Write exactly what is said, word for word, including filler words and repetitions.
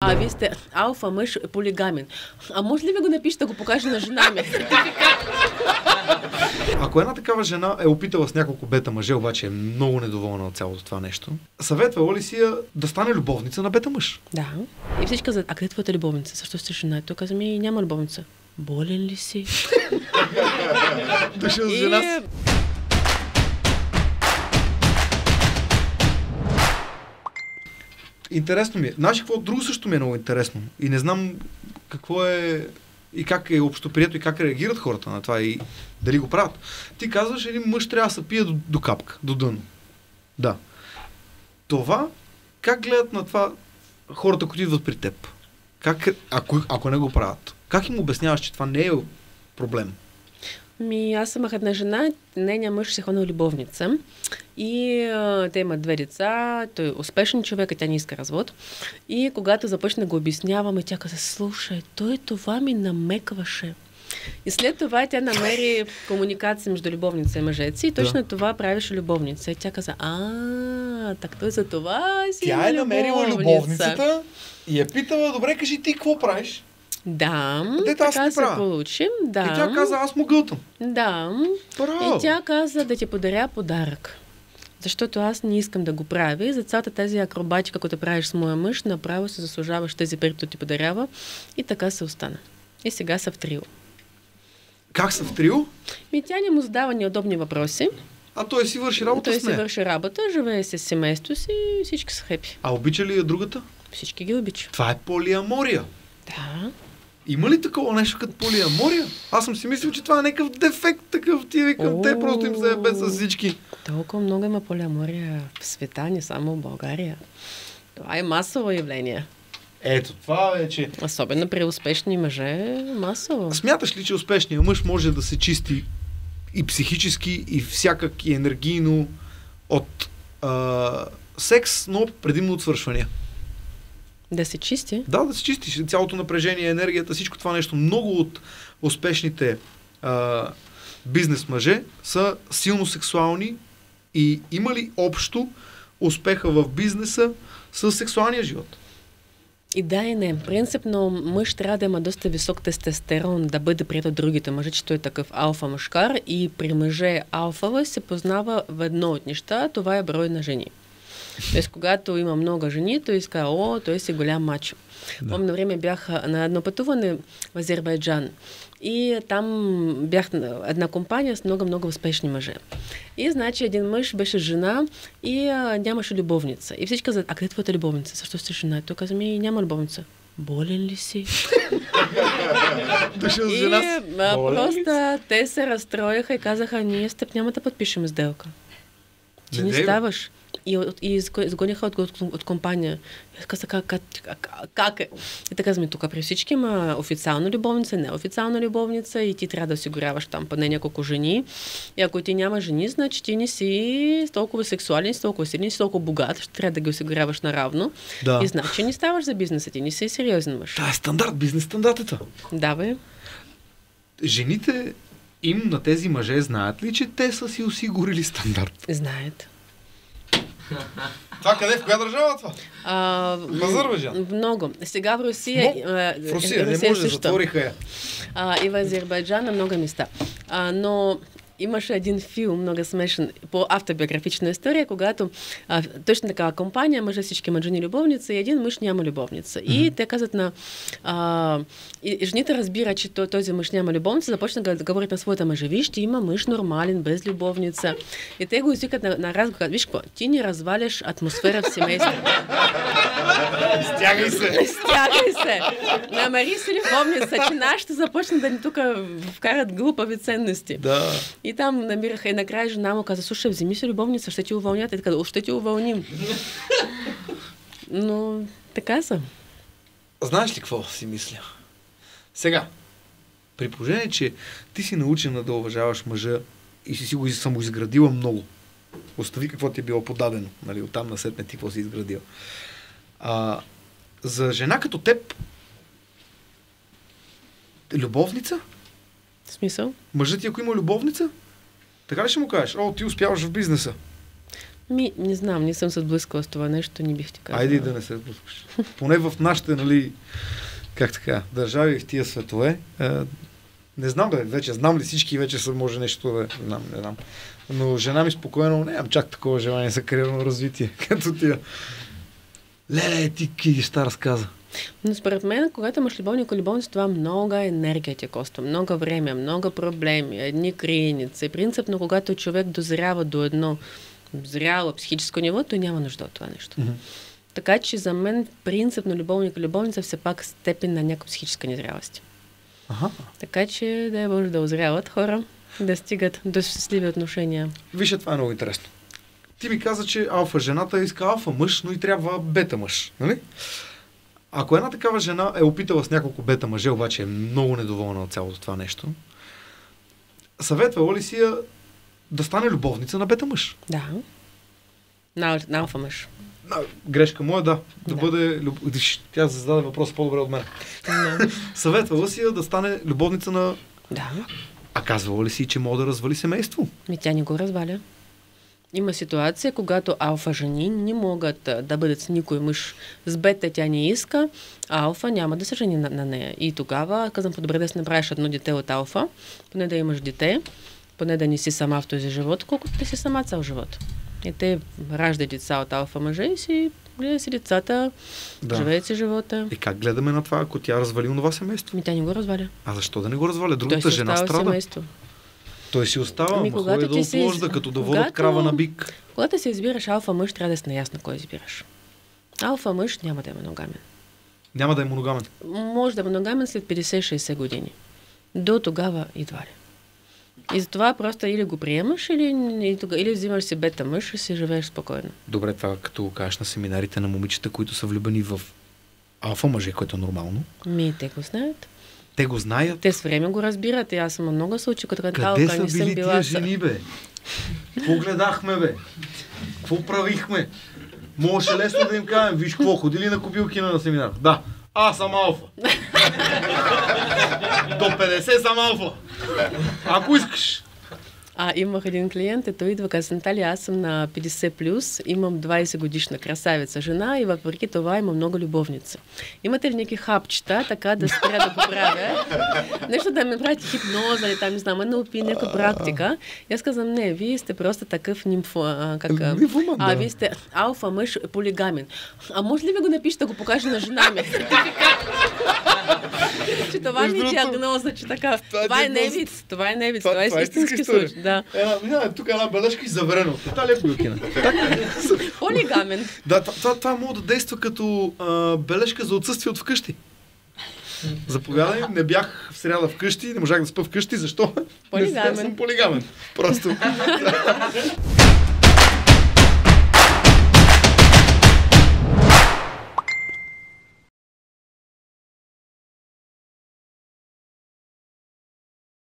А вие сте алфа мъж, полигамен. А може ли ви го напишете, да го покажа на жена ми? Ако една такава жена е опитала с няколко бета мъже, обаче е много недоволна от цялото това нещо, съветвала ли си я да стане любовница на бета мъж? Да. И всички казват, а къде е твоята любовница? Защо сте жена? Той казва, ми няма любовница. Болен ли си? Дошъл с жена си. Интересно ми е. Знаеш какво друго също ми е много интересно? И не знам какво е и как е общоприето и как реагират хората на това и дали го правят. Ти казваш, един мъж трябва да се пие до, до капка, до дъно. Да. Това, как гледат на това хората, които идват при теб? Как, ако, ако не го правят? Как им обясняваш, че това не е проблем? Ми, аз имах една жена, нейният мъж се ходил любовница и а, те имат две деца, той е успешен човек, а тя не иска развод. И когато започна да го обясняваме, тя каза, слушай, той това ми намекваше. И след това тя намери комуникация между любовница и мъжец и точно да. Това правеше любовница. И тя каза, а, так той за това си тя е намерила любовницата и е питала, добре, кажи ти какво правиш? Да, Дето така се получи. Да. И тя каза, аз му гълтам. Да. Браво. И тя каза да ти подаря подарък. Защото аз не искам да го правя. И за цялата тази акробатика, която правиш с моя мъж, направо се заслужаваш тези пари, които ти подарява. И така се остана. И сега са в трио. Как са в трио? И тя не му задава неудобни въпроси. А той си върши работа той с нея? Той си върши работа, живее с семейството си и всички са хепи. А обича ли я другата? Всички ги обича. Това е полиамория. Да. Има ли такова нещо като полиамория? Аз съм си мислил, че това е някакъв дефект такъв. Ти викам, те просто им заебе с всички. Толкова много има полиамория в света, не само в България. Това е масово явление. Ето, това вече... Особено при успешни мъже, масово. Смяташ ли, че успешният мъж може да се чисти и психически, и всякак, и енергийно от а, секс, но предимно от свършвания? Да се чисти? Да, да се чисти. Цялото напрежение, енергията, всичко това нещо. Много от успешните а, бизнес мъже са силно сексуални и има ли общо успеха в бизнеса с сексуалния живот? И да и не. Принципно мъж трябва да има доста висок тестостерон, да бъде прият от другите мъже, че той е такъв алфа мъжкар и при мъже алфава се познава в едно от неща, това е брой на жени. Тоест, когато има много жени, той иска, о, той си голям мачо. Да. Помня време бях на едно пътуване в Азербайджан и там бях на една компания с много-много успешни мъже. И значи един мъж беше жена и а, нямаше любовница. И всички казват, а къде е твоята любовница? Защо сте жена? Той каза, ми няма любовница. Болен ли си? Дошъл с жена си. И а, просто те се разстроиха и казаха, ние с теб няма да подпишем сделка. Ти не, не ставаш. И, и изгониха от, от, от компания. И каза, как, как, как е? И така казваме, тук при всички има официална любовница, неофициална любовница и ти трябва да осигуряваш там поне няколко жени. И ако ти няма жени, значи ти не си толкова сексуален, си толкова силен, си толкова богат, ще трябва да ги осигуряваш наравно. Да. И значи не ставаш за бизнеса, ти не си сериозен мъж. Това е стандарт, бизнес стандартата. Да, бе. Жените им на тези мъже знаят ли, че те са си осигурили стандарт? Знаят. Това къде? В коя държава това? А, в Азербайджан? Много. Сега в Русия... Но, а, в Русия, Русия не може да затвориха я. А, и в Азербайджан на много места. А, но имаше един филм, много смешен, по автобиографична история, когато а, точно такава компания, мъже всички имат жени любовница и един мъж няма любовница. Mm-hmm. И те казват на... А, и жените разбират, че този мъж няма любовница, започна да говорят на своята мъжа, виж, ти има мъж нормален, без любовница. И те го извикат на, на разговор, виж какво, ти не разваляш атмосфера в семейството. Стягай се! Стягай се! Намери си любовница, че нашите започна да ни тук вкарат глупави ценности. Да. И там намираха и накрая жена му каза, слушай, вземи си любовница, ще ти уволнят. И така, ще ти уволним. Но така са. Знаеш ли какво си мисля? Сега, при положение, че ти си научена да уважаваш мъжа и си си го самоизградила много. Остави какво ти е било подадено. Нали, оттам насетне ти какво си изградил. А, за жена като теб любовница? В смисъл? Мъжът ти, ако има любовница, така ли ще му кажеш? О, ти успяваш в бизнеса. Ми, не знам, не съм се сблъскала с това нещо, не бих ти казала. Айде да не се сблъскаш. Поне в нашите, нали, как така, държави в тия светове, е, не знам да вече, знам ли всички, вече са може нещо да, не знам, не знам. Но жена ми спокойно, нямам чак такова желание за кариерно развитие, като тия. Леле, ти ки ще разказа. Но според мен, когато имаш любовник и любовница, това много енергия ти коства, много време, много проблеми, едни криеници. Принципно, когато човек дозрява до едно зряло психическо ниво, той няма нужда от това нещо. Mm-hmm. Така че за мен принципно любовник и любовница все пак степен на някаква психическа незрялост. Ага. Така че да е може да озряват хора, да стигат до щастливи отношения. Вижте, това е много интересно. Ти ми каза, че алфа жената иска алфа мъж, но и трябва бета мъж. Нали? Ако една такава жена е опитала с няколко бета мъже, обаче е много недоволна от цялото това нещо, съветвала ли си я да стане любовница на бета мъж? Да. На, на алфа мъж. На, грешка моя, да. Да, Да. бъде... Люб... Тя зададе въпрос по-добре от мен. Да. Съветвала си я да стане любовница на... Да. А казвала ли си, че може да развали семейство? Ми тя не го разваля. Има ситуация, когато алфа жени не могат а, да бъдат с никой мъж. С бета тя не иска, а алфа няма да се жени на, на нея. И тогава казвам, по-добре да си направиш едно дете от алфа, поне да имаш дете, поне да не си сама в този живот, колкото да си сама цял живот. И те раждат деца от алфа мъже и си гледат си децата, Да. живеят си живота. И как гледаме на това, ако тя развали онова семейство? Ми тя не го разваля. А защо да не го разваля? Той Другата си жена остава страда. семейство. Той си остава, Ами, ама когато ходи да ти се из- отложда, като да водят когато- крава на бик. Когато се избираш алфа мъж, трябва да си наясно кой избираш. Алфа мъж няма да е моногамен. Няма да е моногамен. Може да е моногамен след петдесет-шейсет години. До тогава едва ли. И затова просто или го приемаш, или, или, или взимаш си бета мъж и си живееш спокойно. Добре, това като го кажеш на семинарите на момичета, които са влюбени в алфа мъже, което е нормално. Ми, те го знаят. Те го знаят. Те с време го разбират. И аз съм много случаи, като Къде канталка, са не съм били била... тия с- жени, бе? Какво гледахме, бе? Какво правихме? Можеше лесно да им кажем, виж какво, ходили на копилкина на семинар. Да, аз съм алфа. До петдесет съм алфа. Ако искаш. А, имах един клиент, ето идва, каза, Наталия, аз съм на петдесет плюс, имам двайсет годишна красавица жена и въпреки това имам много любовница. Имате ли някакви хапчета, така да спря да го правя? Нещо да ме правите хипноза или там, не знам, НЛП, някаква практика. И аз казвам, не, вие сте просто такъв нимфо, а, как, а, Нимфоман, а да. вие сте алфа мъж полигамен. А може ли ви го напишете, да го покажа на жена ми? Че това ми е Между другото, диагноза, че така. това е Това е не диагноза. вид, това е не вид, Това- това е това е истинска истински история. случай. Да. Една, няма, тук една бележка и заверено. Наталия Копилкина. Полигамен. Да, това, това, това може да действа като а, бележка за отсъствие от вкъщи. Заповядай, не бях в сряда вкъщи, не можах да спа вкъщи, защо? Полигамен. Не съм полигамен. Просто.